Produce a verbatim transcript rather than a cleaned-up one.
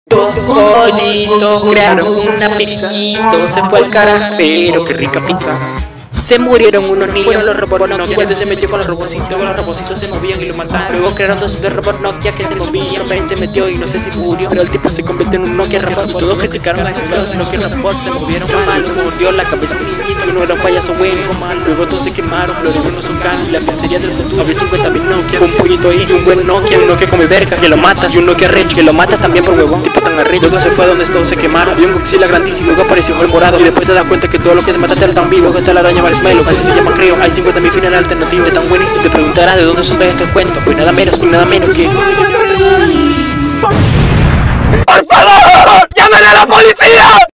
Pollito, crearon una pizzito, se fue al carajo, pero qué rica pizza. Se murieron unos niños, fueron los robots Nokia. Antes se metió con los robocitos, luego los robocitos se movían y lo mataron. Luego crearon dos de robots Nokia que se movían. También se metió y no sé si murió, pero el tipo se convirtió en un Nokia robot. Todos criticaron a esos dos Nokia robots, se movieron mal. Uno mordió la cabeza de chiquito, uno era un payaso bueno mal. Luego todos se quemaron, lo de uno son can y la pizzería del futuro. Había cincuenta mil Nokia, un pollito ahí y un buen Nokia. Un Nokia come vergas, que lo matas, y un Nokia recho, que lo matas también por huevón. Tipo tan arrecho. Luego se fue a donde todos se quemaron. Había un Godzilla grandísimo, luego apareció el morado. Y después te das cuenta que todo lo que te mataste era tan vivo. Que está la araña Marshmallow, así se llama creo. Hay cincuenta mil finales alternativos, tan buenísimos. Te preguntarás de dónde son todos estos cuentos. Pues nada menos y nada menos que... ¡Por favor! ¡Llamen a la policía!